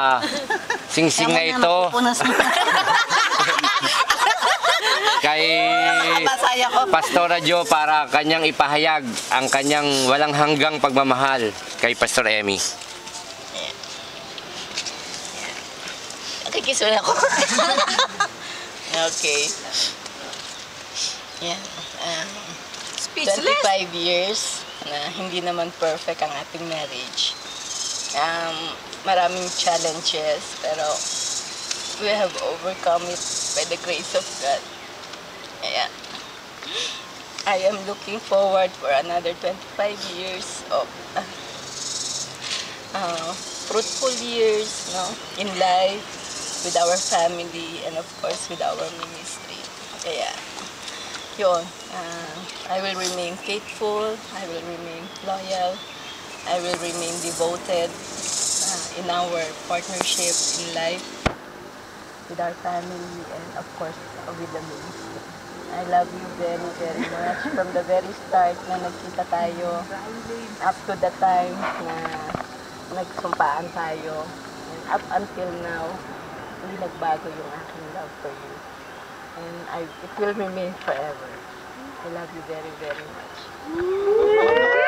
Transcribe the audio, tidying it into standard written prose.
singsing na ito kay Pastora Jo para kanyang ipahayag ang kanyang walang hanggang pagmamahal kay Pastor Emmy. Kikisun ako. Okay. Yeah. 25 years na hindi naman perfect ang ating marriage. Maraming challenges, pero we have overcome it by the grace of God. Yeah. I am looking forward for another 25 years of fruitful years, no, in life, with our family, and of course with our ministry. Kaya, yun, I will remain faithful, I will remain loyal, I will remain devoted in our partnership in life, with our family, and of course with the ministry. I love you very, very much. From the very start na nagkita tayo, up to the time na nagsumpaan tayo, and up until now, hindi nagbago yung aking love for you. And it will remain forever. I love you very, very much.